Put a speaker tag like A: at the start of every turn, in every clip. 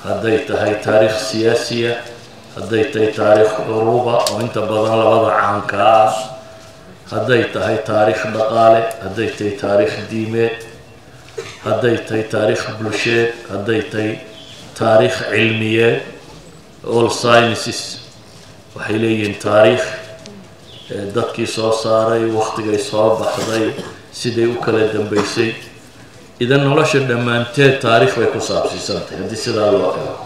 A: هديتها تاريخ سياسية هديتها تاريخ عروبة وانت بدن لبضع عنك هديتها تاريخ دقالة هديتها تاريخ ديمات هديتها تاريخ بلوشيت هديتها تاريخ علمية all sciences وحيلين تاريخ dadkii soo saaray waqtigay soo baxday sidii u kala dambeysay idan nolosha dhamaanteed taariikh way ku saabsiisantay hadii sidaa loo eego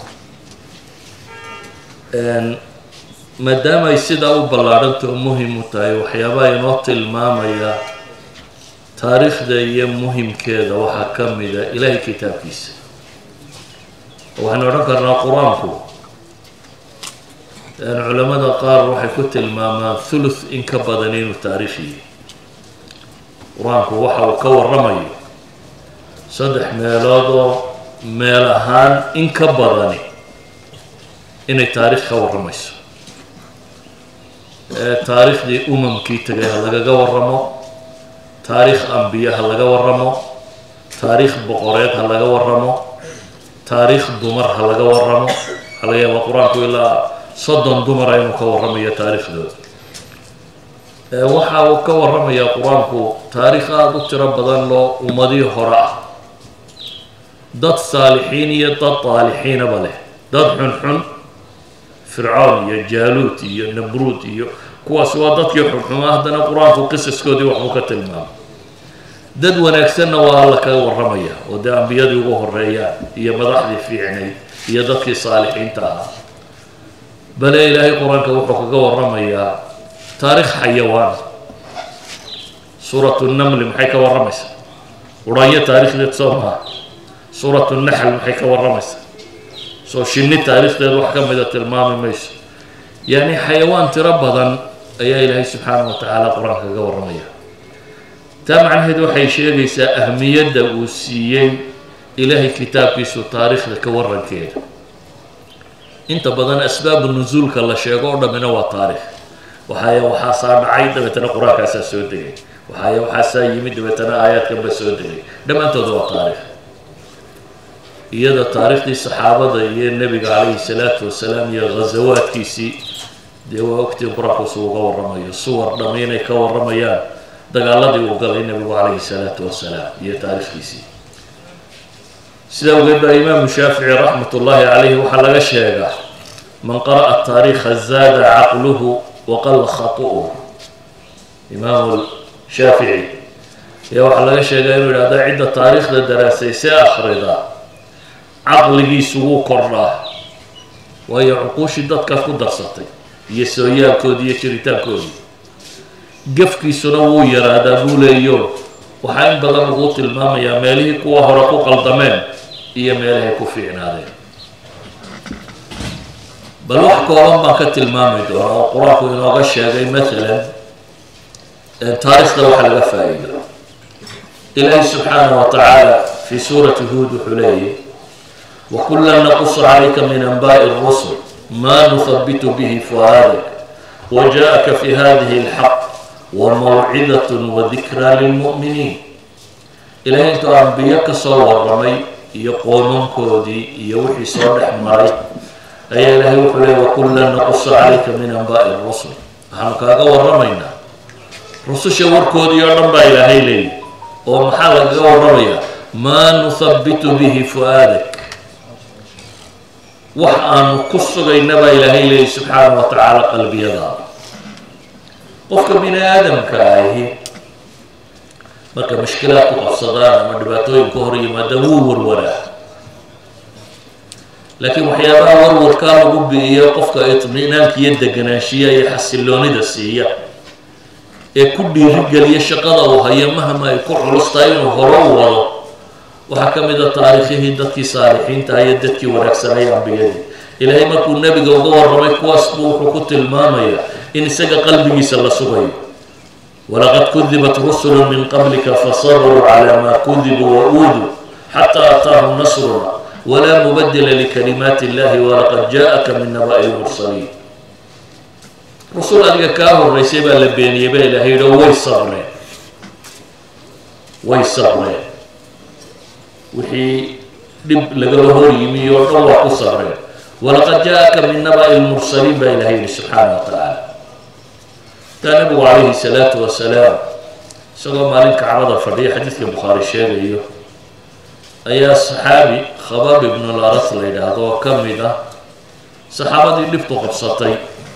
A: maadaama ay sidaa u ballaaranto muhiim u tahay waxyaabaha inoo tilmaamaya taariikhda iyo muhiimkeeda waxaa ka mid ah ilaahay kitaabkiisa waxaan odhan karnaa qur-aanku علماء قار waxay ku tilmaamaan thuluth in ka badan inuu taariikhi quraanku waxa uu ka waramayo saddex meelood oo meel ahaan in ka badan inay taariikh ka waramayso taariikhdii umamkii tagay laga waramo taariikh anbiyaha laga waramo taariikh boqoreed laga waramo taariikh dumar laga waramo halayaa quraanku ilaa صدن دمر إنه كورمية تاريخ دود وحاو كورمية قرآنكو تاريخا دكتور بدن له ومضي هراء ضد صالحين يضد طالحين بله ضد حنحن فرعون يا جالوت يا نبروت يا كواسوا ضد يحنحن هذا قرآنكو قصص كودي وحوكة المام ضد ونكسرنا والله كورمية وده أنبياء يوه الريان هي مضحي في عيني هي ضد صالحين تعال بل إلهي قرآن كوحك ورميا تاريخ حيوان سورة النمل محيك ورميس وراية تاريخ لتصومها سورة النحل محيك ورميس سو شني تاريخ للوحكم إذا تلمامي ميس يعني حيوان تربضا أي إلهي سبحانه وتعالى قرآن ورميا تابعا هدو حيشي ليس أهمية دوسيين إلهي كتاب كيسو تاريخ لكورن كير انت بدن اسباب النزول كلا شيغو دمنا وا تاريخ وحا صار عيد بتنا قران كاسا سو دغي وحا سيمد بتنا ايات كب سو دغي دمانتو دو تاريخ يدا تاريخ دي صحابه دي النبي عليه الصلاه والسلام يا غزوات كيسي دي وقت قران سو ورمي صور دمينه كورميا دغالدي وقال النبي عليه الصلاه والسلام يا تاريخ كيسي سيدو قد الإمام الشافعي رحمة الله عليه وحلق الشيخ من قرأ التاريخ زاد عقله وقل خطؤه إمام الشافعي يا وحلق الشيخ يقول هذا عدة تاريخ للدراسة سيأخرضا عقله سوء كراه وهي عقوش الدات كافو درستي يسويا كودي يشريتا كودي قفكي سنوو يرادا بولي يوم وحين بدل قوت المام يا مالي كوا هرقو قلدمان هي مالها كوفينا هذا بل وحكو لما كت المام يدور وقراكو يناغش هذا مثلا تاريخ روح الفائدة إلهي سبحانه وتعالى في سورة هود وحليه وكلا نقص عليك من أنباء الرسل ما نثبت به فؤادك وجاءك في هذه الحق وموعظة وذكرى للمؤمنين إلهي أنت أنبياء صور رمي يقومون كودي يوحي صالح مري أي إلهي وحلي وكلا نقص عليك من أنباء الرسل نحن كاقور رمينا رسل شور كودي يرنبا إلهي لي ومحال كاقور رمينا ما نثبت به فؤادك وحان قصة إنما إلهي لي سبحانه وتعالى قلبي يضع قفك من آدم كاهي marka mushkilaadku qabsadaan ama dhibaatooyin ka hor yimaada wuu warwaraa laakiin waxyaabaha warwarka lagu biiyo qofka itminaanka iyo deganaanshiya iyo xasiloonida siiya ee ku dhiirigeliya shaqada uu hayo mahama ay ku culus tahay inuu hore u wado waxaa ka mid ah taariikhihii dadkii saalixiinta iyo dadkii wanaagsanay ambiyadii ilaahay markuu nabiga uga warramay kuwaas buu wuxuu ku tilmaamayaa in isaga qalbigiisa la sugayo ولقد كذبت رسل من قبلك فصبروا على ما كذبوا وأوذوا حتى أتاهم نصرنا ولا مبدل لكلمات الله ولقد جاءك من نبأ المرسلين رسول الله كانوا الرسيبة لبين يبين لهيدا ويصبرين وحي dhib lagala hor yimi oo dhan waa ku sabreen walaqad jaaka min naba'i lmursaliin baa ilaahay yidhi subxaana wa tacaala taa nabigu calayhi salaatu wasalaam isagoo maalin kacbada fadhiya xadiidka bukhaari sheegayo ayaa saxaabi khabaab ibnu laras la yidhaahdo oo ka mid ah saxaabadii dhibtu qabsatay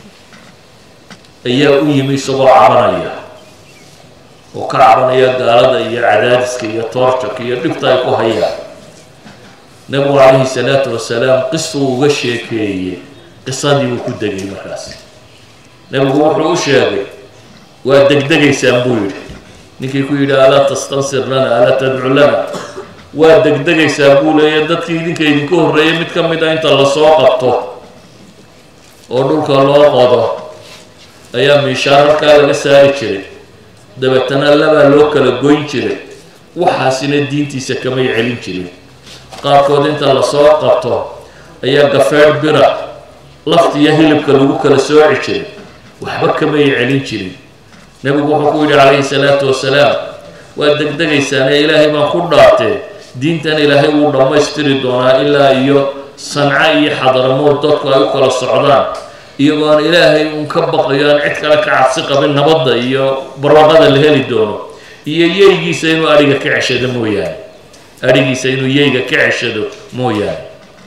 A: ayaa u yimi isagoo cabanaya oo ka cabanaya gaalada iyo cadaadiska iyo toorjaka iyo dhibta ay ku hayaan nabigu calayhi salaatu wasalaam qisuu uga sheekeeyey qisadii buu ku degay markaas nabigu wuxuu u sheegay waa degdegaysaan buu yidhi ninkii ku yidhi alaa tastansir lana alaa tadcu lana waa degdegaysaan buu leeya dadkii idinka idinku horreeyay mid ka mid ah inta lasoo qabto oo dhulka loo qodo ayaa miishaararkaa laga saari jiray dabeetana labaa loo kala goyn jiray waxaasina diintiisa kamay celin jirin qaarkood inta lasoo qabto ayaa gafeer bira laftiyo hilibka lagu kala sooci jiray waxba kamay celin jirin nabigu wuxuu ku yidhi calayhi salaatu wasalaam waa degdegaysaane ilaahay baan ku dhaartee diintan ilaahay wuu dhammaystiri doonaa ilaa iyo sanca iyo xadaramood dadku ay u kala socdaan iyagoo aan ilaahay uun ka baqayo aan cid kale ka cabsi qabin nabadda iyo barwaaqada la heli doono iyo yeygiisa inuu adhiga ka ceshado mooyaane adhigiisa inuu yeyga ka ceshado mooyaane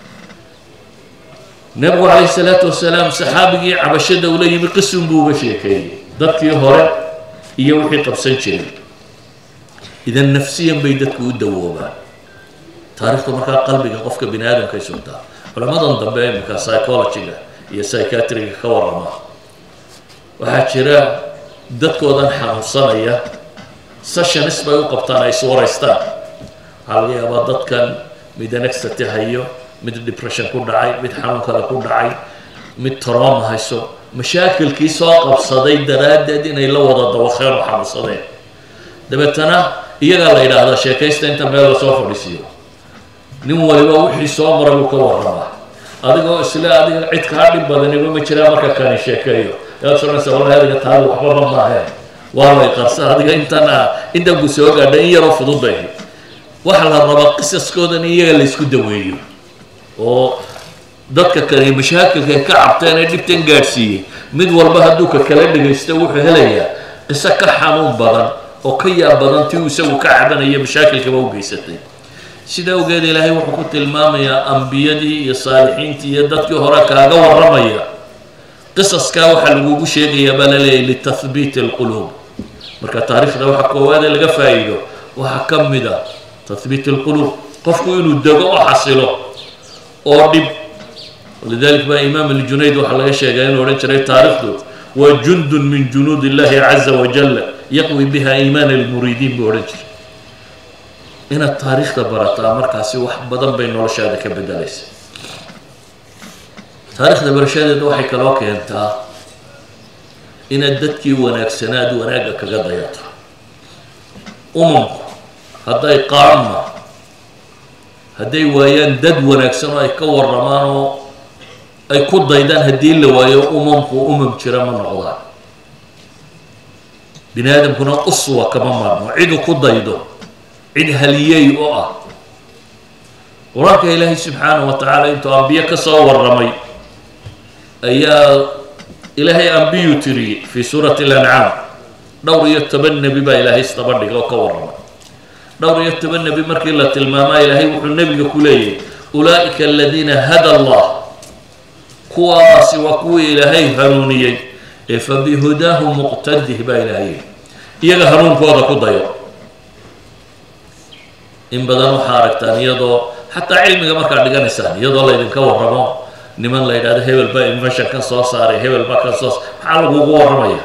A: nabigu calayhi salaatu wasalaam saxaabigii cabashada ula yimi qisun buu uga sheekeeyey dadkii hore iyo wixii qabsan jiray idan nafsiyan bay dadku u dawoobaan taariikhdu markaa qalbiga qofka bini aadamkay sugtaa culamadan dambe imika psychologyga iyo psychiatriga ka warrama waxaa jira dadkoodan xanuunsanaya sessions bay u qabtaan ay iswaraystaan waxaa laga yaabaa dadkan mid anxiety hayo mid depression ku dhacay mid xanuun kale ku dhacay mid trauma hayso mashaakilkii soo qabsaday daraaddeed inay la wada dawaqeen oo xanuunsadeen dabeetana iyagaa la yidhaahdaa sheekaysta inta meel lasoo fadhiisiiyo nin waliba wixii soo maray buu ka warramaa adigoo isle adiga cid kaa dhib badaniba ma jiraa marka kani sheekeeyo yaad soconaysa wallahi adiga taadu waxbaba maaheen waa lay qarsa adiga intan ku soo gaadha in yaroo fudud bay ahayd waxaa la rabaa qisaskoodan in iyaga laysku daweeyo oo dadka kale mashaakilka ay ka cabteen ee dhibtan gaadhsiiyey mid walba hadduu ka kala dhegaysto wuxuu helayaa qiso ka xanuun badan oo ka yaab badan tii uu isagu ka cabanaya mashaakilkaba u geysatay sida awgeed ilaahay wuxuu ku tilmaamayaa ambiyadii iyo saalixiintii iyo dadkii hore kaaga warramaya qisaskaa waxaa lagugu sheegayaa baa la leeyahay litahbiiti alquluub marka taariikhda waxa koowaadee laga faa'iido waxaa ka mid a tahbiit alquluub qofku inuu dego oo xasilo oo dhib lidalik baa imaam aljunayd waxaa laga sheegaa inuu odhan jiray taariikhdu waa jundun min junuud illahi caza wajalla yaqwi biha iimaan almuriidiin buu odhan jiray inaad taariikhda barataa markaasi wax badan bay noloshaada ka bedelaysa taariikhda barashadeeda waxay kaloo keentaa inaad dadkii wanaagsanaad wanaagga kaga dayato umamku hadday qaama hadday waayaan dad wanaagsan oo ay ka warramaan oo ay ku daydaan haddii la waayo umamku umam jira ma noqdaan bini aadamkuna uswa kama maarmo cidu ku daydo cid haliyey oo ah qur-aanka ilaahay subxaanahu wa tacaala intuu ambiye ka soo warramay ayaa ilaahay ambiyuu tiriyey fii suurati alancaam dhowr iyo toban nebi baa ilaahay isdaba dhigay oo ka warramay dhowr iyo toban nebi markii la tilmaamaa ilaahay wuxuu nebiga ku leeyahay ulaa'ika aladiina hada allah kuwaasi waa kuwii ilaahay hanuuniyey ee fa bihudaahu muqtadih baa ilaahay iyaga hanuunkooda ku dayo in badan waxaa aragtaan iyadoo xataa cilmiga markaad dhiganaysaan iyadoo laydinka warramo niman la yidhahdo hebel baa invention kan soo saaray hebel baa kan soo maxaa lagugu warramaya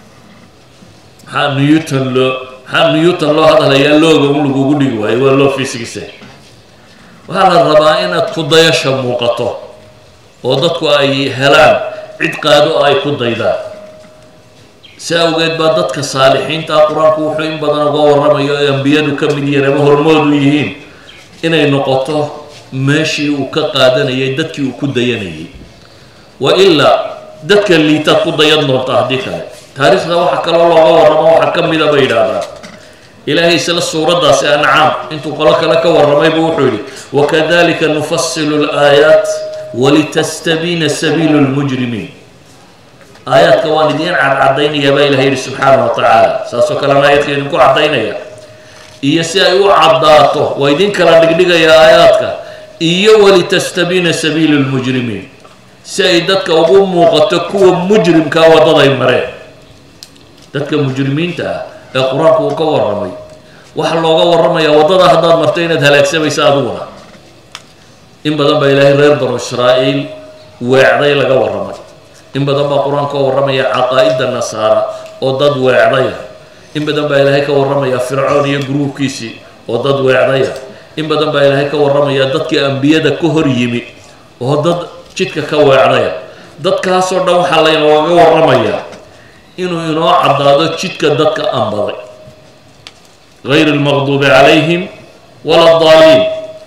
A: maxaa newton loo hadlayaa looga un lagugu dhigi waayo waa loo fisigisa waxaa la rabaa inaad ku dayasha muuqato oo dadku ay helaan cid qaado oo ay ku daydaan si awgeed baa dadka saalixiinta qur-aanku wuxuu in badan uga warramayo ee ambiyadu ka mid yihiin ama hormoodu yihiin inay noqoto meeshii uu ka qaadanayay dadkii uu ku dayanayay wa ilaa dadka liitaad ku dayan doonta haddii kale taariikhda waxa kaloo looga warramo waxaa ka mida bay yidhaahdaan إلهي سل السورة داس أنعام أنتو قلك لك ورمي بوحولي وكذلك نفصل الآيات ولتستبين سبيل المجرمين آيات كواندين عن عدين يا إلهي سبحانه وتعالى ساسو كلام آيات كنكو عدين يا إيسا عداته ويدين كلام دقيقة يا آياتك ولتستبين سبيل المجرمين سيدتك أبو قتكو مجرم كاوضا يمرين دتك مجرمين تا القرآن كو كورمي waxa looga waramaya wadada hadaad martay inaad halaagsamaysa aduguna in badan ba ilaahay reer banu israa'iil weecday laga waramay in badan ba quraanka waramaya aqaa'ida nasaara oo dad weecday in badan ba ilaahay ka waramaya fircoon iyo gruubkiisi oo dad weecday in badan ba ilaahay ka waramaya dadkii ambiyada ka hor yimi oo dad jidka ka weecday dadkaas oo dhan waxa la looga waramaya inuu inoo cadaado jidka dadka ambaday غير المغضوب عليهم ولا الضالين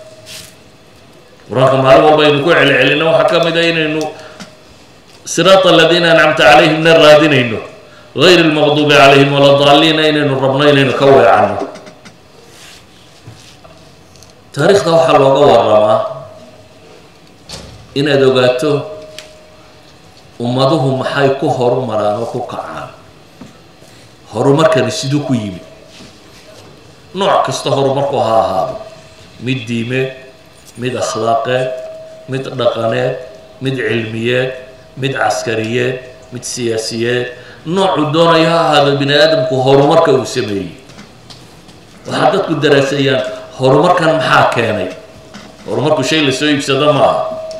A: وراكم معلومة بين كوع العلنا وحكم دين إنه صراط الذين أنعمت عليهم من الرادين إنه غير المغضوب عليهم ولا الضالين إنه ربنا إنه كوع عنه تاريخ ده وحل وقوى الرمى إن دوغاته أمضوهم محايكو هرو مرانوكو كعان هرو مركن السيدوكو يمي نوع كستهر مركو هذا مد ديمة مد أخلاقات مد رقانات مد علميات مد عسكريات مد سياسيات نوع دون هذا البني آدم كهر مركو يسميه وحدث الدراسيا هر مركو محاكاني هر مركو شيء لسوي بسدما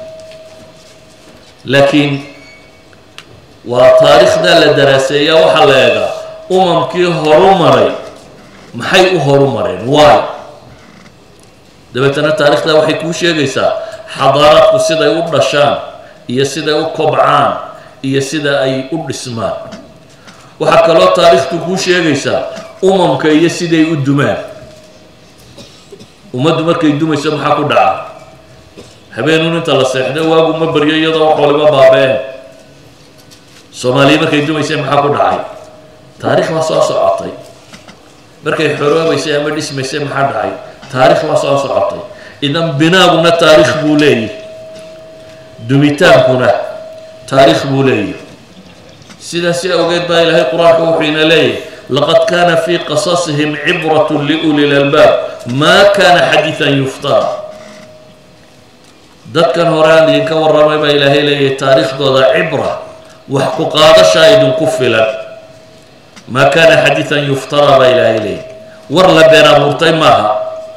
A: لكن وتاريخ ده للدراسية وحلاقة كي هر مري maxay u horumareen waay dabeetana taariikhda waxay ku sheegaysaa xadaaraadku sida ay u dhashaan iyo sida ay u kobcaan iyo sida ay u dhismaan waxa kale oo taariikhdu ku sheegaysaa umamka iyo sida ay u dumaan umadu markay dumayso maxaa ku dhaca habeenun inta la seexdo waagu ma baryo iyadoo wax waliba baabeen Soomaaliya markay dumayso maxaa ku dhacay taariikh waa soo socotay markay xoroobaysay ama dhismaysay maxaa dhacay taariikh waa soo socotay idan binaaguna taariikh buu leeyahay dumitaankuna taariikh buu leeyahay sidaas awgeed baa ilaahay quraanka wuxuu ina leeyahay laqad kaana fi qasasihim cibratun liuli lalbaab ma kaana xadiithan yuftara dadkan horaan idinka warramay baa ilaahay leeyahay taariikhdooda cibra wax ku qaadashaa idinku filan ما كان حديثا يفترى بإله إليه ورلا بين أبورتي معها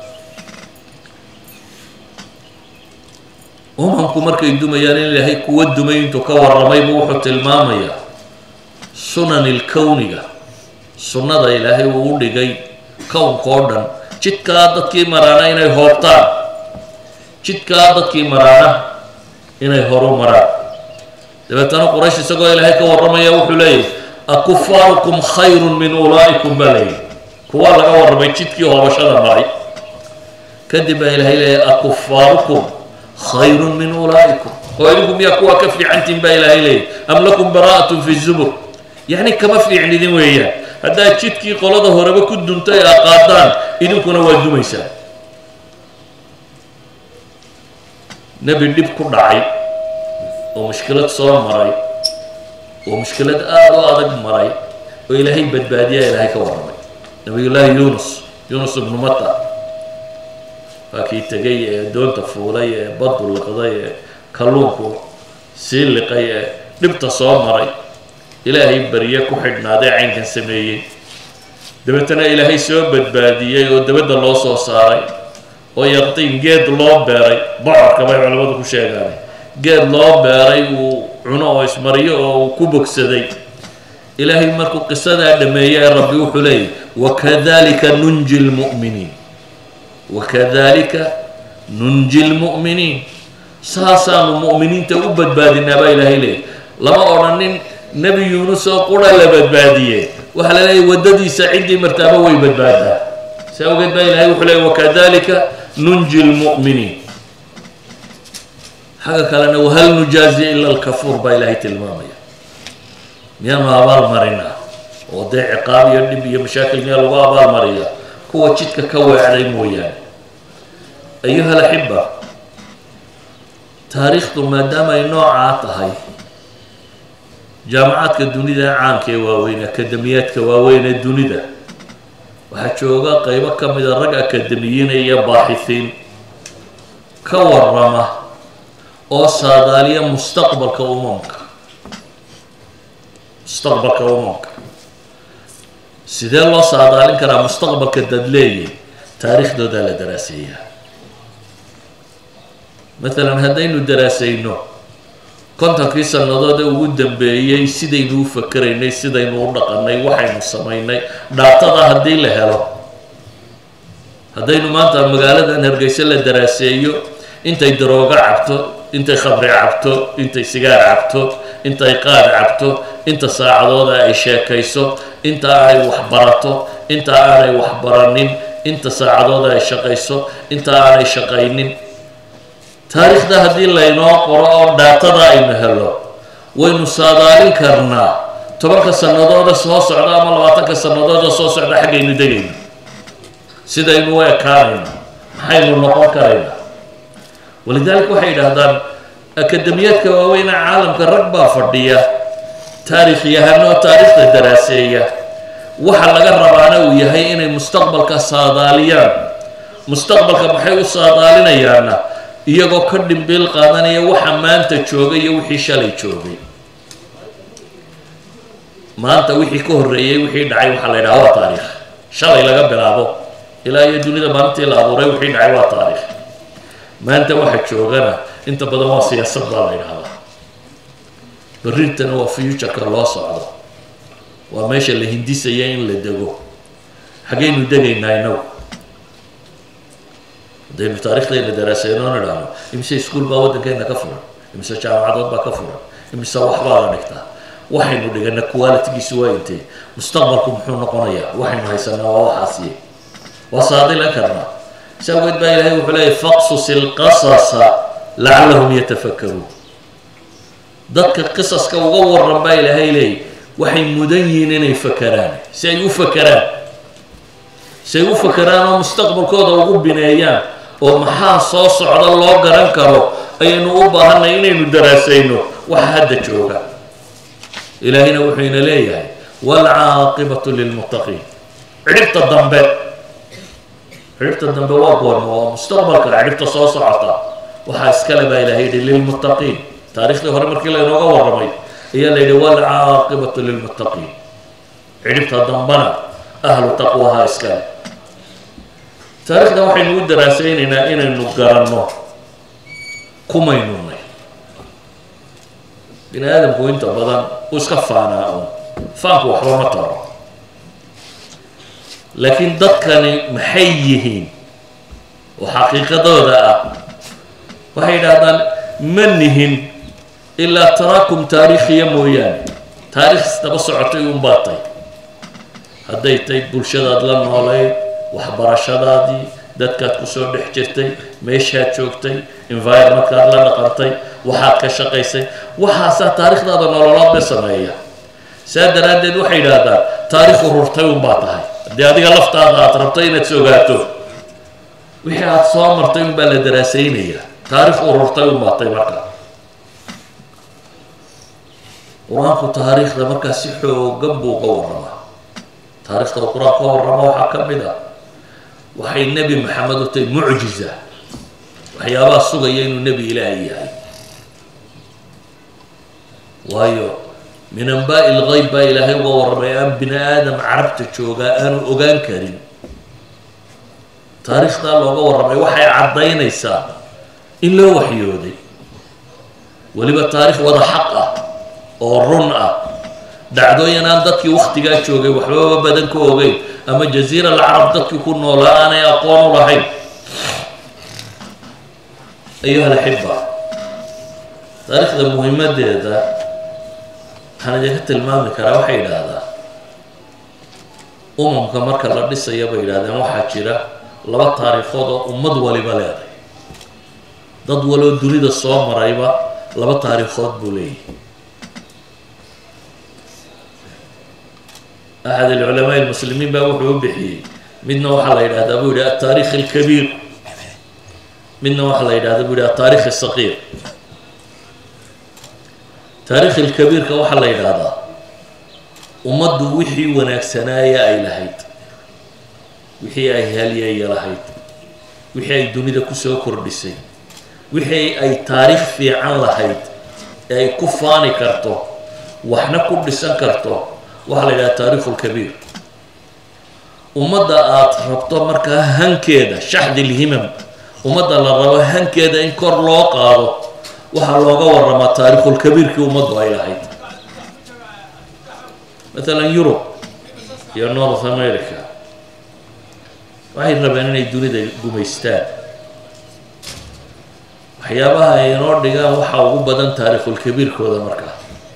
A: هم مركا يدوم يعني اللي هي كود دومين تكور رمي بوحة المامية سنن الكونية سنة إلهي وولي جاي كون كوردن جد كادت كي مرانا إنه هورتان جد كادت كي مرانا إنه هورو مرا دبتنا قريش سقوا إلهي كور رمي وحليه أكفاركم خير من أولئكم بلي كوا لغا ورمي جدكي هوبشدا ماي كدب إلهي أكفاركم خير من أولئكم وإلكم يكوا كفي عنتم بإلهي أم لكم براءة في الزبر يعني كما في عندي ذي ويا هذا جدكي قلده هرب كدن تي أقادان إذن كنا ودو ميسا نبي اللي بكل رعي ومشكلة صار مراي ومشكلة أدق مراي وإلهي بدبادية إلهي كورمي نبي الله يونس بن متى فكي تجي دون تفولي بطل القضية كلونكو سيل لقي نبت صوم مراي إلهي بريك وحد نادي عين كان سميه دبتنا إلهي سوى بدبادية ودبت الله صو صاري ويقطين جد الله باري بعض كما يعلمون كل شيء قال جد الله باري وعناه اسمريه وكوبك سدي إلهي مركو قصة عندما يا ربي وحلي وكذلك ننجي المؤمنين وكذلك ننجي المؤمنين ساسا المؤمنين تؤبد بادي النبي إلهي ليه لما أرنين نبي يونس وقول لبد بادية وحلا لي وددي سعيدي مرتبة ويبد بادها سأوجد بين إلهي وحلي وكذلك ننجي المؤمنين حاجة كلنا وهل نجازي إلا الكفور بإلهي تلمامية ميان ما أبال مرينا وضع عقاب يدي مشاكل ميان لغا أبال مريا kuwa jidka ka weecday mooyaane. ayuha alaxiba, taariikhdu maadaama ay noocaa tahay, jaamacaadka dunida caanka ee waaweyn, akademiyaadka waaweyn ee dunida, waxaa jooga qaybo ka mida rag akademiyiin iyo baaxisiin ka warrama oo saadaaliya mustaqbalka umamka. sidee loo saadaalin karaa mustaqbalka dad leeyahay? taariikhdooda la daraaseeyaa. maalan haddaynu daraasayno kontonkii sannadood ee ugu dambeeyey sidaynu u fakeraynay, sidaynu u dhaqannay, waxaynu samaynay, dhaatada haddii la helo, haddaynu maanta magaaladan Hargeysa la daraaseeyo intay daroogo cabto, intay khamri cabto, intay sigaar cabto, intay qaad cabto, inta saacadooda ay sheekayso, inta ay wax barato, inta aanay wax baranin, inta saacadooda ay shaqayso, inta aanay shaqaynin. taariikhda haddii laynoo qoro oo dhaatada aynu helo, waynu saadaalin karnaa 10 sanadooda soo socda ama 20 sanadooda soo socda xaggaynu degayno, sidaynu u ekaanayno, maxaynu noqon karaynaa. walidaalika waxay yidhaahdaan akademiyaadka waaweyn ee caalamka rag baa fadhiya, taariikhyahanno oo taariikhda daraaseeya. waxa laga rabaana uu yahay inay mustaqbalka saadaaliyaan. mustaqbalka maxay u saadaalinayaana? iyagoo ka dhimbiil qaadanaya waxa maanta joogay iyo wixii shalay joogay. maanta wixii ka horreeyey, wixii dhacay, waxaa la yidhaha waa taariikh. shalay laga bilaabo ilaa iyo dunida maalintii la abuuray wixii dhacay waa taariikh. maanta waxa joogana inta badan waa siyaasad baa la yidhahdaa. berrintana waa future-ka loo socdo, waa meesha la hindisaya in la dego. xaggaynu degaynaa inagu? haddaynu taariikhdayna daraasayno nidhaahno imise iskuul baa waddankeenna ka furan, imise jaamacadood baa ka furan, imise waxbaa la dhigtaa, waxaynu dhigana qualitigiisu waa intee, mustaqbalku muxuu noqonayaa? waxaynu haysanaa waa waxaasiye, waa saadilan karnaa. si awgeed baa ilaahay wuxuu leeyahy faqsus ilqasasa lacallahum yatafakkaruun. dadka qisaska uga warran baa ilaahay leeyay waxay mudan yihiin inay fakeraan, si ay u fakeraan oo mustaqbalkooda ugu bineeyaan. oo maxaa soo socda loo garan karo ayaynu u baahanay inaynu daraasayno waxa hadda jooga. ilaahina wuxuu ina leeyahay waalcaaqibatu lilmuttaqiin. ciribta dambe waa goorma? waa mustaqbalka, ciribta soo socota waxaa iskale baa ilaahay yidhi lilmuttaqiin. taariikhdii hore markii laynooga warramay ayaa la yidhi waalcaaqibatu lilmuttaqiin. ciribta dambena ahlu taqwaha iskale. taariikhda waxaynu u daraasaynaynaa inaynu garanno kumaynunay. bini aadamku inta badan uu iska faanaa un, faanku waxba ma taro. laakiin dadkani maxay yihiin oo xaqiiqadooda ah? waxay yidhaahdaan ma nihin ilaa taraakum taariikhiya mooyaane. taariikh isdaba socotay un baatay. hadday tahay bulshadaad la noolayd, waxbarashadaadii, dadkaad ku soo dhex jirtay, meeshaad joogtay, environmentkaad la dhaqantay, waxaad ka shaqaysay, waxaasaa taariikhdaada nololood bay sameeya. saa daraaddeed waxay yidhaahdaan taariikh ururtay un baa tahay. haddii adiga laftaada aad rabto inaad sogaato wixii aad soo martay un baa la daraasaynayaa. taariikh ururtay un baatay. marka qur-aanku taariikhda markaa si xoogan buu uga warramaa. taariikhda qur-aanka ka warrama waxaa ka mid ah waxay nebi maxamed u tahay mucjiza, waxyaabaha sugaya inuu nebi ilaahay yahay. waayo min anbaa'i lgayb baa ilaahay uga warramay aan bini aadam carabta joogaa aanu ogaan karin. taariikhdaa looga warramay waxay caddaynaysaa in loo waxyooday, weliba taarikh wada xaq ah oo run ah. dhacdooyin aan dadkii wakhtigaa joogay waxbaba badan ka ogeyn, ama jaziira alcarab dadkii ku noolaa aanay aqoon u lahayn. ayuha alaxiba, taariikhda muhiimadeeda waxaan idinka tilmaami karaa. waxay yidhaahdaa umamka marka la dhisaya bay yidhahdeen waxaa jira 2 taariikhood oo ummad waliba leedahay. dad waloo dunida soo marayba 2 taariikhood buu leeyahay. أحد العلماء المسلمين بقى وحو بحي midna waxaa la yidhahdaa buu yidhi altaarikh alkabiir midna waxaa la yidhahdaa buu yidhi altaarikh alsaqiir taarikh alkabiirka waxaa la yidhahdaa ummaddu wixii wanaagsanaaya ay lahayd wixii ay halyeeya lahayd wixii ay dunida ku soo kordhisay wixii ay taariikh fiican lahayd ee ay ku faani karto waxna ku dhisan karto waxaa la yidhaha taariikhu lkabiir ummadda aad rabto markaa hankeeda shaxdi lhimam ummadda la rabo hankeeda in kor loo qaado waxaa looga waramaa taariikhulkabiirkii ummaddu ay lahayd maalan yurub iyo north america waxay rabeen inay dunida gumaystaan waxyaabaha ay inoo dhigaan waxaa ugu badan taariikhulkabiirkooda markaa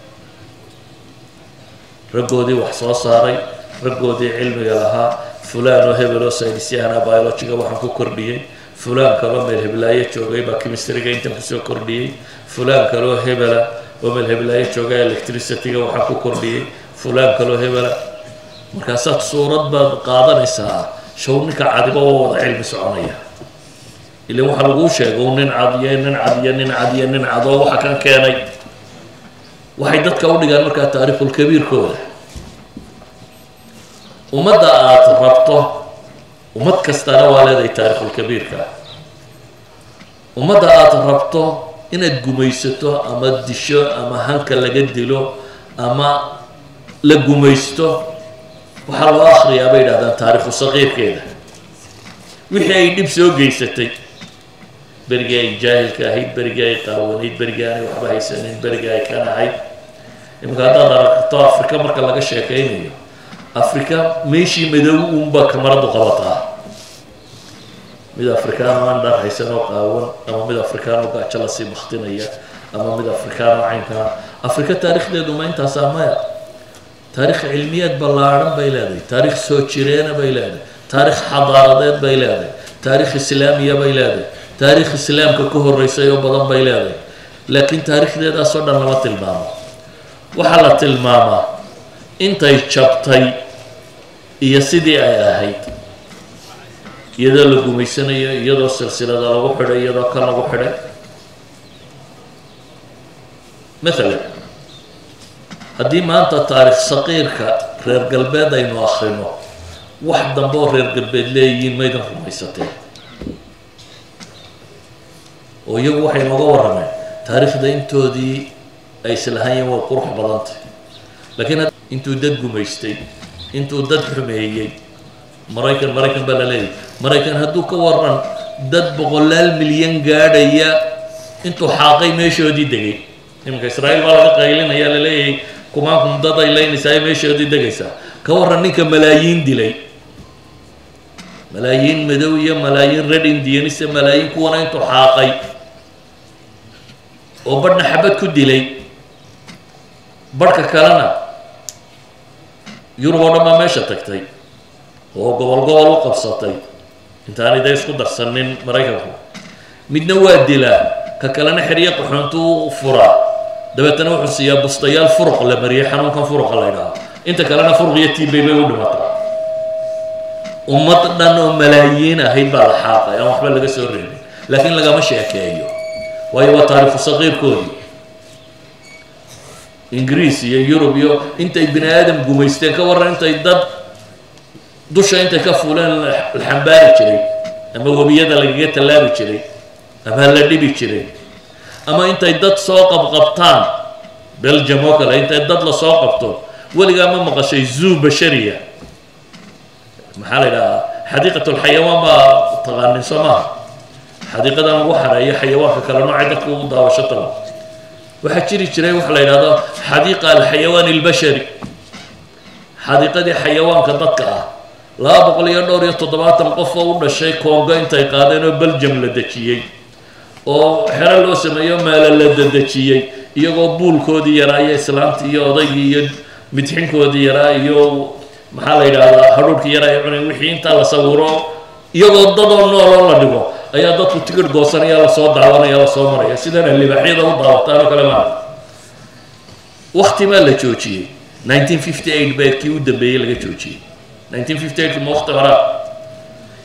A: raggoodii wax soo saaray raggoodii cilmiga lahaa fulaan oo hebel oo saynisyahana biologiga waxaan ku kordhiyey fulaan kaloo meel heblaayo joogay baa chemistryga intan kusoo kordhiyey fulaan kaloo hebela oo meel heblaayo joogay electricityga waxaan ku kordhiyey fulaan kaloo hebela markaasaad suurad baad qaadanaysaa show ninka cadiba oo wada cilmi soconaya ilaa waxaa laguu sheego nin cadiyo nin cadiyo nin cadiyo nin cadoo waxa kan keenay waxay dadka u dhigaan markaa taariikhulkabiirkooda ummadda aad rabto ummad kastana waa leedahay taariikhulkabiirka ummadda aad rabto inaad gumaysato ama disho ama hanka laga dilo ama la gumaysto waxaa loo akhriyaa bay yidhahdaan taariikhu saqiirkeeda wixii ay dhib soo geysatay berigii ay jaahilka ahayd berigii ay qaawanayd berigii aanay waxba haysanin berigii ay kan ahayd iminka haddaad aragto afrika marka laga sheekaynayo afrika meeshii madow uunbaa kamaradu qabataa mid afrikaan oo aan dhar haysan oo qaawan ama mid afrikaan oo gaajo lasii baktinaya ama mid afrikaan oo caynkana afrika taarikhdeedu ma intaasaa maya taarikh cilmiyeed ballaadhan bay leedahay taarikh soo jireena bay leedahay taarikh xadaaradeed bay leedahay taarikh islaamiya bay leedahay taarikh islaamka ka horreysay oo badan bay leedahay laakiin taarikhdeedaasoo dhan lama tilmaamo waxaa la tilmaamaa intay jabtay iyo sidii ay ahayd iyadoo la gumaysanayo iyadoo silsilada lagu xidhay iyadoo kan lagu xidhay maalan haddii maanta taarikh saqiirka reer galbeed aynu akhrino wax dambe oo reer galbeed leeyihiin maydan rumaysateen oo iyagu waxay nooga warrameen taariikhda intoodii ay islahayeen way qurux badantay laakiin intuu dad gumaystay intuu dad xumeeyey maraykan baa la leeyahy maraykan hadduu ka waran dad 100 milyan gaadhaya intuu xaaqay meeshoodii degay iminka israa'iil baa laga qaylinaya la leeyahay kumaankum dad ay leynaysaa meeshoodii degaysaa ka waran ninka malaayiin dilay malaayiin madow iyo malaayiin red indians malaayiin kuwana intuu xaaqay oo badhna xabad ku dilay badhka kalena yurub oo dhan baa meesha tagtay oo gobol u qabsatay intaanay day isku darsanin maraykanku midna waa dilaa ka kalena xiriya qaxoontuu u furaa dabeetana wuxuu siiyaa bustayaal furuq la mariyay xanuunkan furuqa la yidhaaho inta kalena furuq iyo tiibay bay u dhimataa ummad dhan oo malaayiin ahayd baa la xaaqay aan waxba laga soo reebin laakiin lagama sheekeeyo waayo waa taariikhu saqiirkoodii ingiriis iyo yurub iyo intay bini aadam gumaysteen ka warran intay dad dusha intay ka fuuleen la xambaari jiray ama webiyada lagaga tallaabi jiray ama la dhibi jiray ama intay dad soo qabqabtaan belgium oo kale intay dad la soo qabto weligaa ma maqashay zoo bashariya maxaa la yidhahaa xadiiqatulxayawaan baa taqaanin soo maaha xadiiqadan lagu xareeyo xayawaanka kale noocay dadka ugu daawasho tago waxaa jiri jiray waxa la yidhahdo xadiiqa alxayawaan albashari xadiiqadii xayawaanka dadka ah 270 qof oo u dhashay Congo intay qaadeen oo Belgium la dejiyay oo xero loo sameeyo meel la dadajiyay iyagoo buulkoodii yaraa iyo islaamtii iyo odaygii iyo midxinkoodii yaraa iyo maxaa la yidhaahdaa hadhuudhkii yaraa ee cunay wixii intaa la sawiro iyagoo dadoo nooloo la dhigo ayaa dadku tigidh goosanaya la soo daawanaya la soo maraya sidana libaaxyada u daawataan oo kale maa waqti ma la joojiyay 1958 baa kii u dambeeyay laga joojiyay 1958 ma waqti hore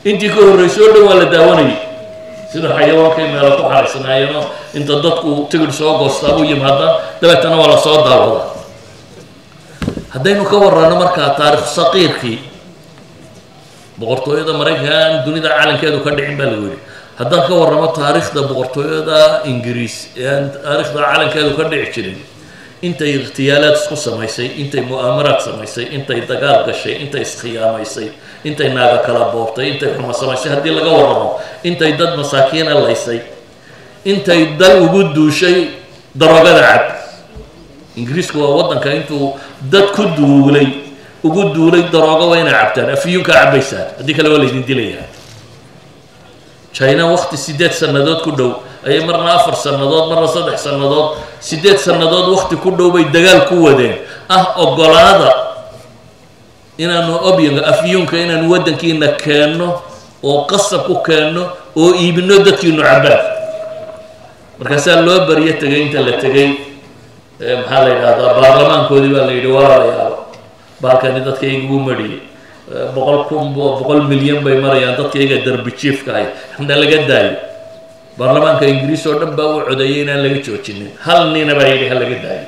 A: intii ka horreysay oo dhan waa la daawanayay sida xayawaankay meelo ku xariisnaayeenoo inta dadku tigidh soo goostaa u yimaadaan dabeetana waa la soo daawadaa haddaynu ka warranno markaa taarikh saqiirkii boqortooyada maraykan dunida calankeedu ka dhicin baa lagu yidhi haddaan ka warramo taariikhda boqortooyada ingiriis ee aan taariikhda calankeedu ka dhici jirin intay ikhtiyaalaad isku samaysay intay mu'aamaraad samaysay intay dagaal gashay intay iskhiyaamaysay intay naaga kala boobtay intay xumo samaysay haddii laga warramo intay dad masaakiina laysay intay dal ugu duushay daroogada cad ingiriisku waa waddanka intuu dad ku duulay ugu duulay daroogo waa inay cabtaan afiyuunka cabbaysaan haddii kale waa laydin dilayaa china waqti 8 sannadood ku dhow ayay marna 4 sannadood marna 3 sannadood 8 sannadood waqti ku dhow bay dagaal ku wadeen ogolaada inaanu obyanga afiyuunka inaanu waddankiina keenno oo qasab ku keenno oo iibino dadkiinu cabbaan markaasaa loo bariyo tegay inta la tegay maxaa la yidhahdaa baarlamaankoodii baa la yidhi walaalayaal baalkani dadkayga ugu mariyey 100 milyan bay marayaan dadkayga darbi jiifka ahay xna laga daayo baarlamaanka ingiriis oo dhan baa u codeeyay inaan laga joojinin hal nina baa yidhi ha laga daayo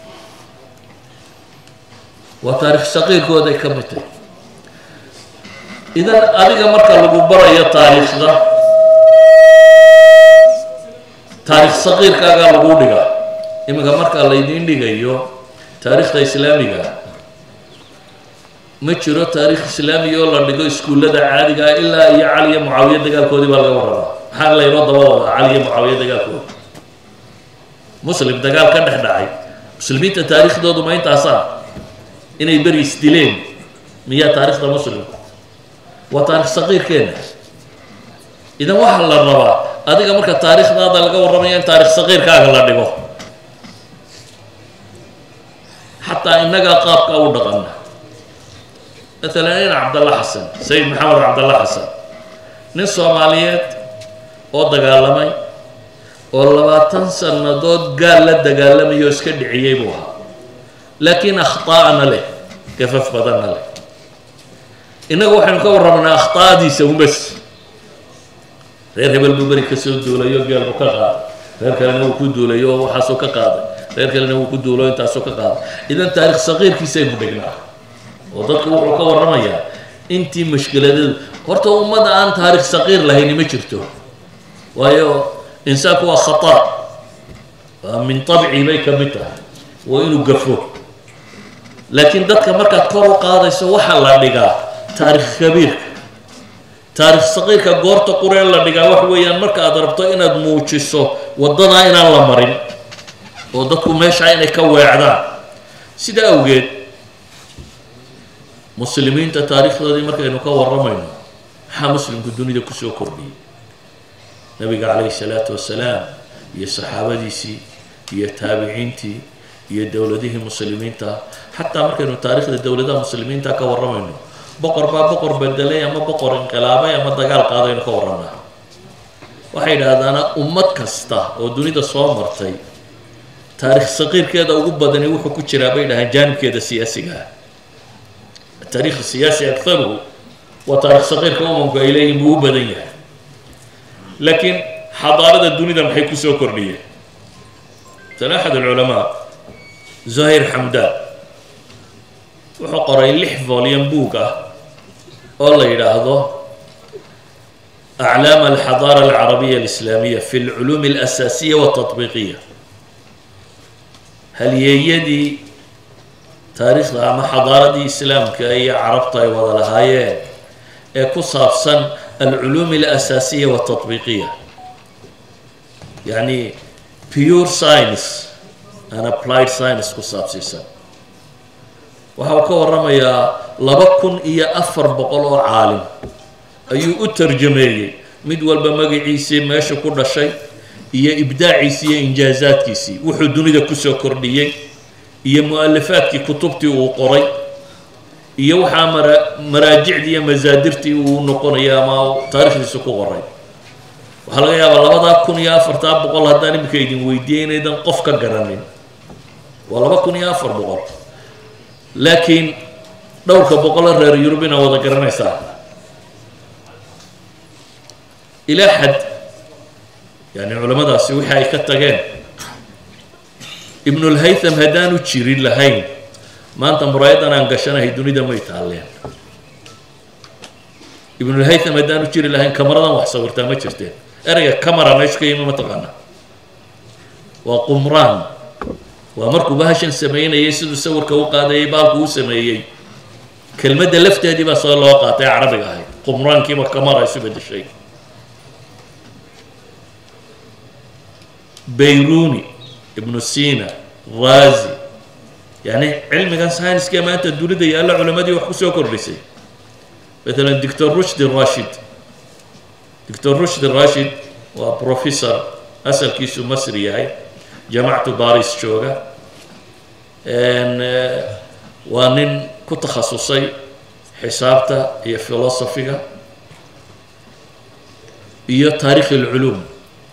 A: waa taariikh saqiirkooday ka mid tahay idan adiga marka lagu barayo taariikhda taariikh saqiirkaagaa lagu dhigaa iminka marka laydiin dhigayo taariikhda islaamiga ma jiro taariikh islaami oo la dhigo iskuullada caadiga ah ilaa iyo cali iyo mucaawiya dagaalkoodii baa laga warramaa maxaa laynoo daba wadaa cali iyo mucaawiya dagaalkooda muslim dagaal ka dhex dhacay muslimiinta taariikhdoodu ma intaasaa inay beri isdileen miyaa taariikhda muslimka waa taarikh saqiirkeena idan waxaa la rabaa adiga marka taariikhdaada laga warramaya in taarikh saqiirkaaga la dhigo xataa innagaa qaabka u dhaqana مثلا هنا عبد الله حسن سيد محمد عبد الله حسن nin Soomaaliyeed oo dagaalamay oo 20 sanadood gaal la dagaalamay oo iska dhiciyay buu ahaa laakiin akhtaa'ana leh kafaf badan leh inagu waxaan ka warramanaa akhtaadiisa bas reer hebel buu bari ka soo duulayo gaal buu ka qaaday reer kalena uu ku duulayo waxa soo ka qaaday reer kalena uu ku duulayo inta soo ka qaaday idan taariikh saqiirkiisa ay mudhignaa oo dadku wuxuu ka warramayaa intii mushkiladadu horta ummada aan taariikh saqiir lahayn ma jirto waayo insaanku waa khata min tabci bay ka mid tahay waa inuu gafo laakiin dadka markaad kor u qaadayso waxa la dhigaa taariikh kabiirka taariikh saqiirka goorta qureen la dhigaa wax weeyaan marka aad rabto inaad muujiso wadada inaan la marin oo dadku meesha inay ka weecdaan sida awgeed muslimiinta taariikhdoodii markaynu ka warramayno maxaa muslimku dunida ku soo kordhiyay nabiga calayhi salaatu wasalaam iyo saxaabadiisii iyo taabiciintii iyo dowladihii muslimiinta xataa markaynu taariikhda dowladaha muslimiinta ka warramayno boqor baa boqor bedelay ama boqor inqilaabay ama dagaal qaadaynu ka warramnaa waxay yidhaahdaan ummad kasta oo dunida soo martay taariikh saqiirkeeda ugu badani wuxuu ku jiraa bay dhahaan jaanibkeeda siyaasiga ah التاريخ السياسي أكثره وتاريخ صغير كأمم إليه مبادئ لكن حضارة الدنيا ما حيكون سو كردية كان أحد العلماء زهير حمدان وحقر اللح فوليان بوكا والله يلاحظه أعلام الحضارة العربية الإسلامية في العلوم الأساسية والتطبيقية هل يدي تاريخ ama xadaaradii islaamka ay carabta ay wada lahaayeen ee ku saabsan al-ulum al-asasiya wa tatbiqiya yani pure science and applied science ku saabsan waxa ka warramayaa 2400 oo caalim ayuu u tarjumeeyay mid walba magaciisa meesha ku dhashay iyo ibdaaciisa iyo injaazaadkiisa wuxuu dunida ku soo kordhiyay iyo mu'alifaadkii kutubtii uu qoray iyo waxa maraajicdii iyo masaadirtii uu noqonaya ama taariikhdiisa ku qoray waxa laga yaabaa 2400 haddaan imika idin weydiinaydan qof ka garanin waa 2400 laakiin dhowrka boqol reer Yurubina wada garanaysaa إلى حد يعني علماء سوي حي كتجان ابن الهيثم هدانو تشيرين لهين ما أنت مرايد أنا أنقشنا هي دوني دم يتعلم ابن الهيثم هدانو تشيرين لهين كاميرا وحصورتها ما شفتين أرجع كاميرا ما يشكي ما تقنا وقمران وأمركو بهاشن سميين يسدو سور كوقا ده يبالكو سميين كلمة لفتة دي بس الله قاطع عربي هاي قمران كيما كاميرا يسبد الشيء بيروني ابن سينا رازي يعني علم كان ساينس كما أنت تدور ده يلا علماء دي وحكوا كورسي مثلا الدكتور رشدي الراشد دكتور رشدي الراشد وبروفيسور أسأل كيسو مصري هاي جامعة باريس شوغا ان وانين كتخصصي حسابته هي فلسفية هي تاريخ العلوم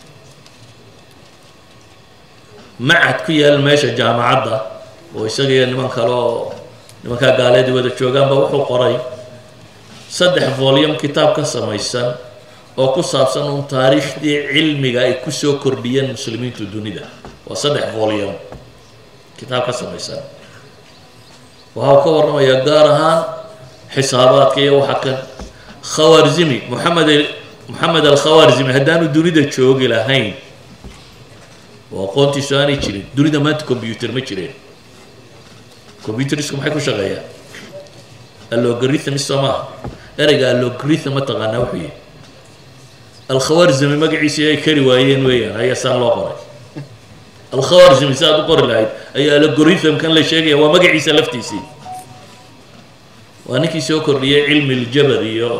A: معهد كي الماشى جامعة ده ويسقي نمان كانوا نمان كان قالدي وده شوغان بوحو قري صدح فوليوم كتاب كسميسان oo ku saabsan un taariikhdii cilmiga ay ku soo kordhiyeen muslimiinta dunida waa 3 volume kitaab ka samaysan waxa ka warramaya gaar ahaan xisaabaadka iyo waxa kan Khawarizmi Muhammad al-Khawarizmi hadaanu dunida joogi lahayn waa qoonti saani jirin dunida maanta computer ma jireen computerisku maxay ku shaqeeyaan algorithm isma erga algorithm ma taqaana wixii الخوارزمي مقعيسي أي كري وين هي سان لوقري الخوارزمي ساد قري لايد أي الألغوريثم كان له شيء هو مقعيسي لفتيسي وأنا كي سوكر لي علم الجبر يو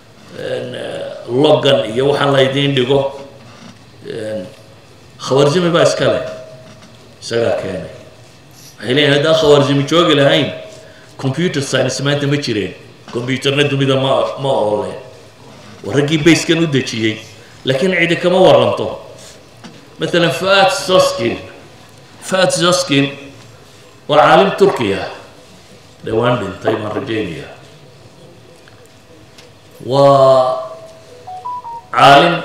A: لوجن يو حلا يدين دقو خوارزمي بس كله سجى كانه هلين هذا خوارزمي شوقي لهين كمبيوتر ساينس ما أنت مشيرين كمبيوتر ندوم إذا ما أولين ورقي بيس كانوا دشيء لكن عيدك كما ورنته مثلا فات زوسكين وعالم تركيا دواندن تايمان رجينيا وعالم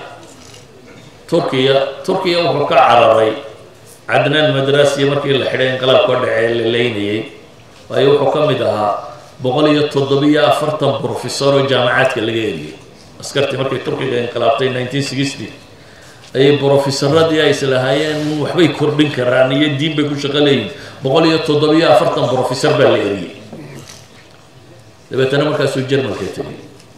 A: تركيا وحكا عربي عدنان مدرسي مركي الحرين قلب كود عيل الليني ويو حكم دها بقولي الطبية أفرطن بروفيسور جامعات كالغيري أسكرتي مركي تركيا انقلابتين 1960 أي بروفيسورات يا إسلاهيان وحبي كردين كرانية دين بيكون شغالين بقولي الطبية أفرطن بروفيسور بالغيري دبت أنا مركز الجرمال كتير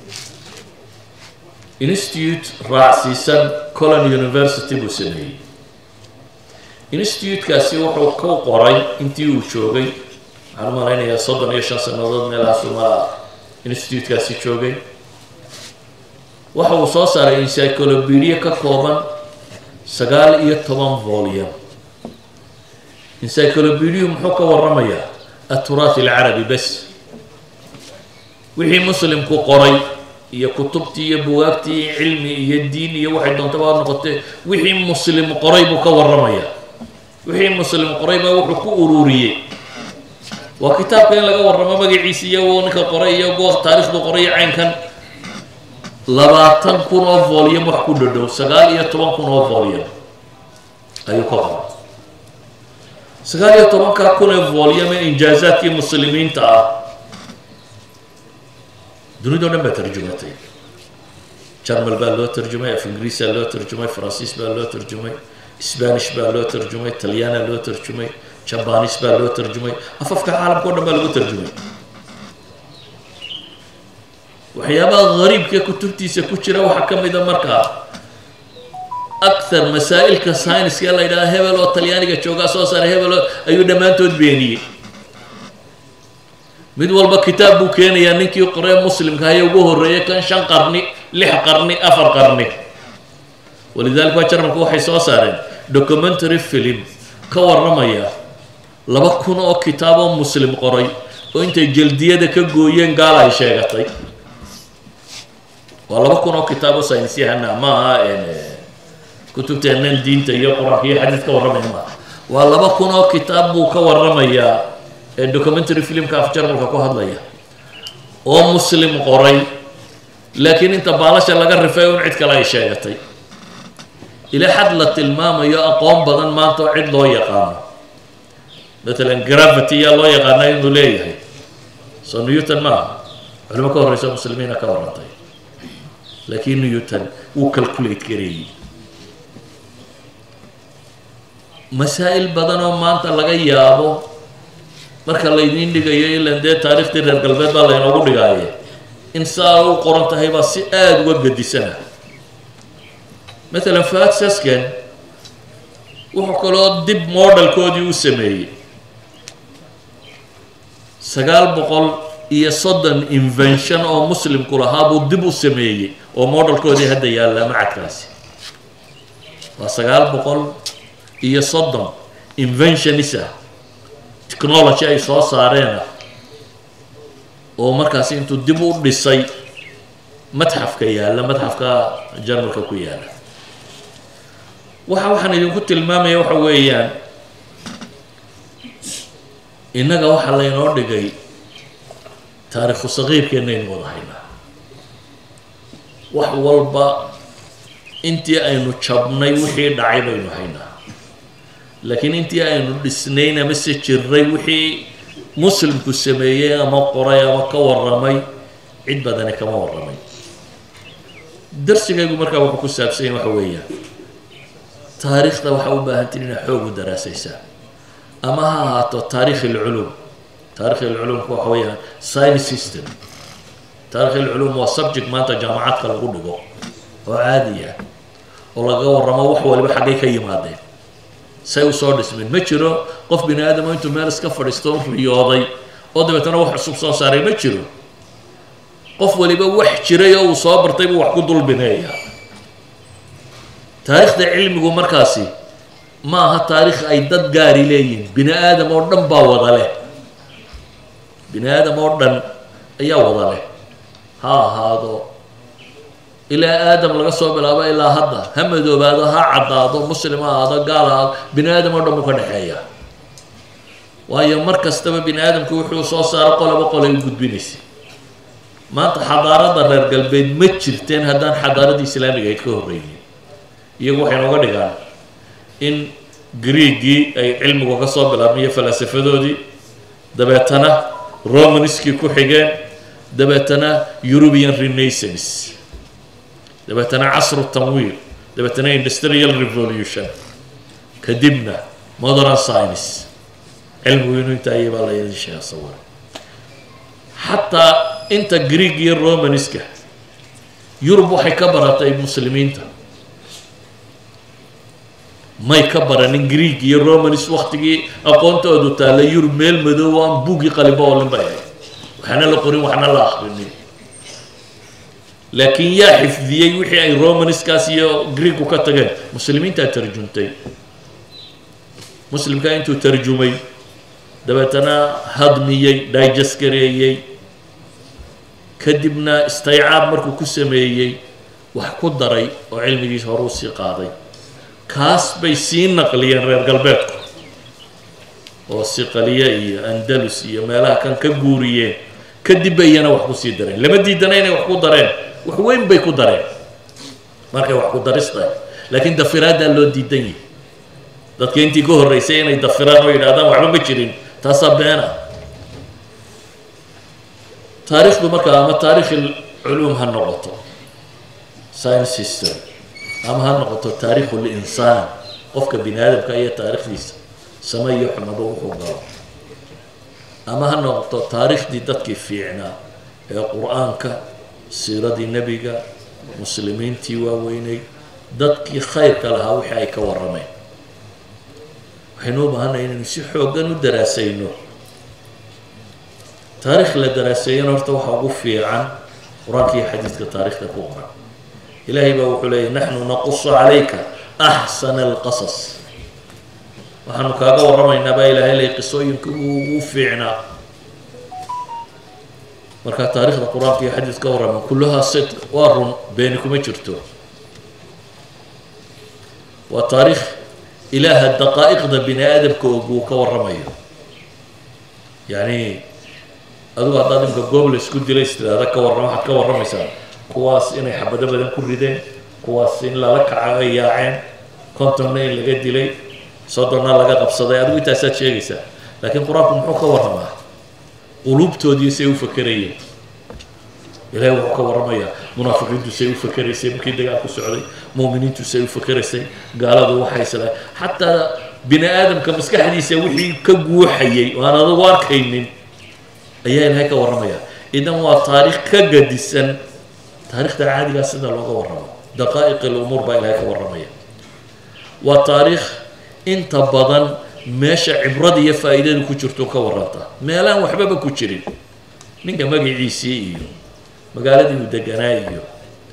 A: إنستيوت راسيسان كولون يونيفرسيتي بوسني إنستيوت كاسي وحو كو قراي انتيو شوغي على ما رأينا يا صدر يشان سنوات من العاصمة إنستيوت كاسي شوغي وحو صاصر إنسايكلوبيديا ككوبان سقال إيه طبعا فوليوم إنسايكلوبيديا محوكا والرمية التراث العربي بس وحي مسلم كو قراي يا كتبتي يا بوابتي علمي يا الدين يا واحد دون تبع نقطة وحي مسلم قريب كورمية وحي مسلم قريب وحكو أرورية وكتاب كان لقى ورما بقي عيسية ونك قرية وقوة تاريخ قرية عين كان لباتن كون فوليوم وحكو دو سقال يطبع كون فوليوم أيو كفر سقال يطبع كون فوليوم إنجازات المسلمين تا دوني دونا ما ترجمتين شرمل بالو ترجمة في إنجليزي لو ترجمة فرنسيس بالو ترجمة إسبانيش بالو ترجمة إيطاليانا لو ترجمة شابانيس بالو ترجمة أفكر العالم كله بالو ترجمة وحيابا غريب ككتبتي سكوتشرا وحكم إذا مركا أكثر مسائل كساينس يلا إذا هبلو إيطالياني كشوكا صار هبلو أيو دمان تود بيني mid walba kitaab buu keenayaa ninkii qoray muslimka ayaa ugu horeeyay kan 5 qarni 6 qarni 4 qarni walidaalka jarmalku waxay soo saareen documentary film ka warramaya 2,000 oo kitaab oo muslim qoray oo intay jildiyada ka gooyeen gaal ay sheegatay waa 2,000 oo kitaab oo saynis yahanna ma kutubteena diinta iyo quraanka iyo xadiiska warramaya waa 2,000 oo kitaab buu ka warramaya documentary film ka afjar marka ku hadlaya oo muslim qoray لكن أنت بالاش لقى الرفاي ونعد كلا شيء إلى حد لا تلمام يا أقوم بدن ما توعد له يقام مثلا جرافيتي يا الله يقام إنه ليه سو نيوتن ما على ما كان رئيس المسلمين كورنتي لكن نيوتن وكالكوليت كري مسائل بدن ما أنت لقى يابو marka la idin dhigayo ilaa dee taariikhda reer galbeed baa la inoogu dhigaaye in saa u qoran tahay baa si aad uga gadisana مثلا فات ساسكن wuxuu kaloo dib modelkoodii u sameeyey 930 invention oo muslimku lahaa buu dib u sameeyey oo modelkoodii hadda yaalla macadkaasi waa 930 inventionisa technology ay soo saareen oo markaas intuu dib u dhisay madxafka yaalla madxafka jarmalka ku yaalla waxaan idinku tilmaamaya waxa weeyaan innaga waxa la inoo dhigay taariikhu saqiibkeena aynu wada haynaa wax walba intii aynu jabnay wixii dhacay baynu haynaa laakiin intii aynu dhisnayn ama se jirray wixii muslimku sameeyey ama qoray ama ka warramay cid badani kama warramay darsigaygu markaa wuxuu ku saabsan yahay waxa weeyaan taariikhda waxaa u baahan tihiin inaad xoog u daraasaysaa ama ha ahaato taariikh alculuum taariikh alculuumku waxa weeyaan science system taariikh alculuum waa subject maanta jaamacadka lagu dhigo oo caadi ah oo laga warramo wax waliba xaggay ka yimaadeen say u soo dhismeen ma jiro qof bini aadam intuu meel iska fadhiisto riyooday oo dabeetana wax cusub soo saaray ma jiro qof waliba wax jiray oo uu soo bartay buu wax ku dulbineeyaa taariikhda cilmigu markaasi ma aha taariikh ay dad gaari leeyihiin bini aadam oo dhan baa wada leh bini aadam oo dhan ayaa wada leh ha ahaado ilaa aadam laga soo bilaabo ilaa hadda ha madoobaado ha caddaado muslim ha ahaado gaal ha ahaado bini aadam oo dhan buu ka dhexeeya waayo mar kastaba bini aadamku wuxuu soo saaro qoloba qolay u gudbinaysa maanta xadaaradda reer galbeed ma jirteen haddaan xadaaradda islaamiga ayd ka horreynin iyagu waxay nooga dhigaan in greegii ay cilmigu ka soo bilaabmaiyo falsafadoodii dabeetana romanskii ku xigeen dabeetana European Renaissance dabeetana casru tanwiir dabeetana industrial revolution kadibna modern science cilmigu inuu inta ayay baa la idin sheega sawir xataa inta greeg iyo romanska Yurub waxay ka baratay muslimiinta may ka baranin greeg iyo romanis waqtigii aqoontoodu taala Yurub meel madow aan buugi qalibo oo linbay waxana la qorin waxana la akhrin laakiin yaa xifdiyay wixii ay romaniskaas iyo greegu ka tageen muslimiinta tarjuntay muslimka intuu tarjumay dabeetana hadmiyay digest gareeyay kadibna istaycaab markuu ku sameeyay wax ku daray oo cilmigiisa hore u sii qaaday kaas bay sii naqliyeen reer galbeedku oo siqaliya iyo andalus iyo meelaha kan ka guuriyeen kadib bayna wax ku sii dareen lama diidana inay wax ku dareen wax weyn bay ku dareen markay wax ku darista laakiin dafiraada loo diidan yahay dadka intii ka horeysay inay dafiraan oo yiraahdaan waxba ma jirin taas beena taariikhdu markaa ama taariikh العلوم هالنقطة science system أما هالنقطة تاريخ الإنسان قفك بنادم كأي تاريخ ليس سمي يحمد وحبه أما هالنقطة تاريخ دي دتك في عنا القرآن كا سيرة دي النبي كا مسلمين تيوا ويني دتك خير كلها وحي كورمين حنوب هنا نسيحوا جنو دراسينه تاريخ لدراسيين ارتوحوا في عن قرآن حديث كتاريخ كقرآن إلهي بوحولي نحن نقص عليك أحسن القصص وحنو كاغا ورمينا با إلهي لي قصوين كوفعنا مركا تاريخ القرآن في حديث كورما كلها صدق وارن بينكم اجرتو وتاريخ إله الدقائق ذا بني آدم كورميو يعني أدو هذا دم كقبل سكود ليست هذا كورما حد كورما يسار kuwaas inay xabado badan ku rideen kuwaas in lala kacaga yaaceen kontonna in laga dilay soddonna laga qabsaday adigu intaasaad sheegaysaa laakiin qur-aanku muxuu ka warramaa quluubtoodii say u fakerayeen ilaahay wuxuu ka warramayaa munaafiqiintu say u fakeraysay markii dagaalku socday mu'miniintu say u fakeraysay gaaladu waxay isla xataa bini aadamka maskaxdiisa wixii ka guuxayay oo aan adagu arkaynin ayaa ilaahay ka warramaya idan waa taariikh ka gadisan taariikhda caadigaa sida looga warramo daqaa'iq alumuur baa ilaahay ka warramaya waa taariikh inta badan meesha cibrada iyo faa'iidada ku jirto ka warranta meelaan waxbaba ku jirin ninka magaciisii iyo magaaladii uu deganaa iyo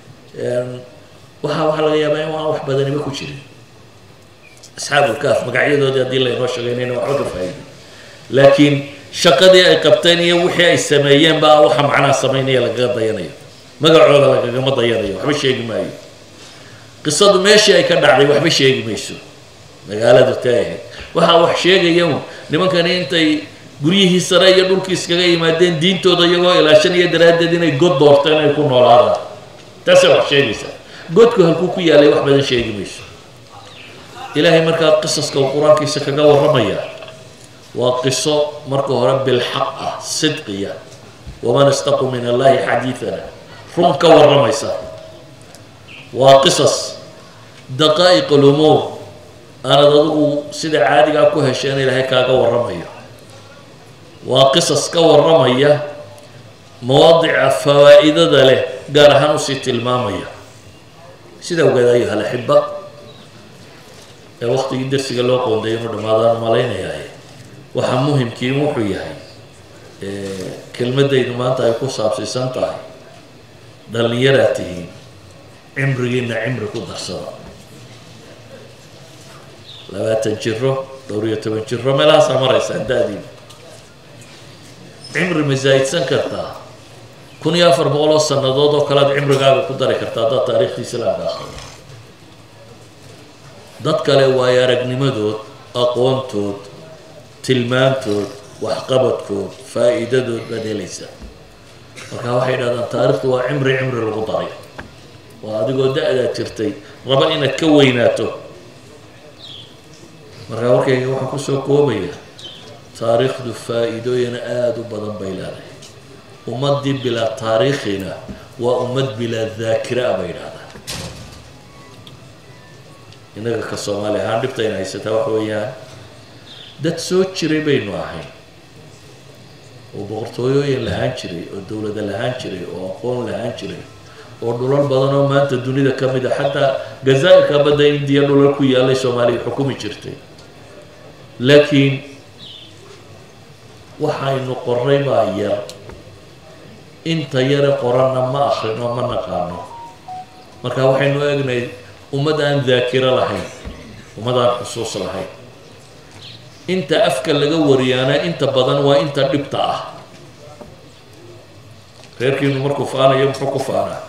A: waxaa laga yaabaa in aan wax badaniba ku jirin asxaabulkaaf magacyadoodii haddii laynoo sheegaynayna waxba ka faa'iiday laakiin shaqadii ay qabteen iyo wixii ay sameeyeen baa waxa macnaha samaynaya lagaga dayanayo magacooda lagagama dayanayo waxba sheegi maayo qisadu meeshii ay ka dhacday waxba sheegi mayso magaaladu taahe waxaa wax sheegaya nimankani intay guryihii sare iyo dhulkii iskaga yimaadeen diintooda iyagoo ilaashanaya daraaddeed inay god doorteen ay ku noolaadaan taasay wax sheegaysaa godku halkuu ku yaalay wax badan sheegi mayso ilaahay markaa qisaska uu qur-aankiisa kaga warramaya waa qiso marka hore bilxaq ah sidqiya waman astaqu min allahi xadiidana run ka warramaysa waa qisas daqaa'iq alumuur aanad adigu sida caadigaa ku hesheen ilaahay kaaga warramayo waa qisas ka warramaya mawaadica fawaa'idada leh gaar ahaan usii tilmaamaya sida ogaada ayuha alaxiba ee waqtigii darsiga loo qoonday inuu dhammaadaan malaynayahay waxaa muhimkii wuxuu yahay kelmadaydu maanta ay ku saabsiisan tahay dhallinyaraad tihiin cimrigiina cimri ku darsada 20 jiro 12 jiro meelahaasaa maraysaan da-diina cimri ma zaa'idsan kartaa 1400 sannadood oo kalead cimrigaaga ku dari kartaa haddaad taariikhda islaamka akhrido dad kale waayo aragnimadood aqoontood tilmaantood waxqabadkood faa'iidadood baad helaysaa marka waxay dhahdaan taariikhdu waa cimri lagu daray waa adigoo da-daad jirtay raba inaad ka weynaato markaa warkayga waxaan kusoo koobaya taariikhdu faa'iidooyin aada u badan bay leedahay ummaddii bilaa taariikhina waa ummad bilaa daakira bay idhahdaan innaga ka soomaali ahaan dhibtayna haysataa waxa weeyaan dad soo jiray baynu ahayn oo boqortooyooyin lahaan jiray oo dowlada lahaan jiray oo aqoon lahaan jiray oo dhulal badan oo maanta dunida ka mid a xataa jazaa'irka badda indiya dhulal ku yaallay soomaaliya xukumi jirtay laakiin waxaynu qoray baa yar inta yare qoranna ma akhrino ma naqaano marka waxaynu eegnay ummad aan daakiro lahayn ummad aan xusuus lahayn inta afka laga wariyaana inta badan waa inta dhibta ah reerkiinu markuu faanayo muxuu ku faanaa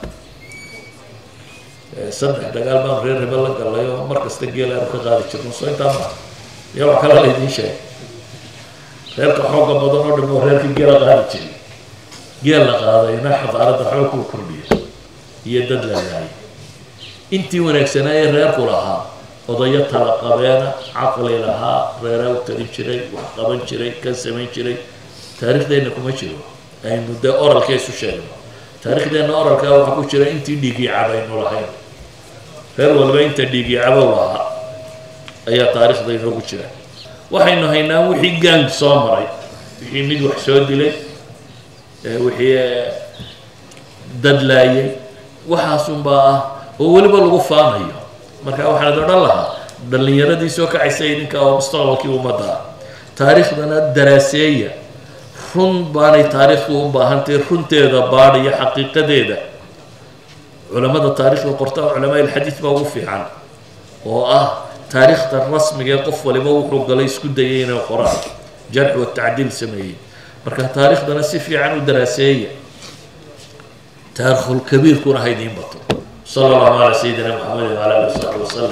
A: 3 dagaal baan reer hebel la galay oo mar kasta geel aanu ka qaadi jirno soo intaa ma yaa wax kala laydiin sheeg reerka xooga badan oo dhimo reerka geela qaadi jiray geel la qaadayna xadaaradda xoog ku kordhiya iyo dad la yahay intii wanaagsanaaye reerku lahaa odayo tala qabeena caqli lahaa reeraa u talin jiray wax qaban jiray kan samayn jiray taariikhdeenna kuma jiro aynu dee oralka isu sheegno taariikhdeenna oralkaa waxaa ku jira intii dhiigii cabaynu lahayn reer walba inta dhiigii cabow lahaa ayaa taariikhda inoogu jira waxaynu haynaa wixii gaang soo maray wixii mid wax soo dilay wixii dad laayay waxaasunbaa ah oo weliba lagu faanayo marka waxaan odhan lahaa dhallinyaradii soo kacaysa idinka oo mustaqbalkii ummadda ah taariikhdana daraaseeya run baanay taariikhdu u baahantay runteeda baadh iyo xaqiiqadeeda culamada taariikhda qorta culamaa ilxadiid baa ugu fiican oo ah taariikhda rasmiga ee qof waliba wuxuu galay isku dayay inay qoraan jarx wa tacdiil sameeyey marka taariikhdana si fiican u daraaseeya taariikhul kabiirkuna ha idiin bato صلى الله على سيدنا محمد وعلى اله وصحبه وسلم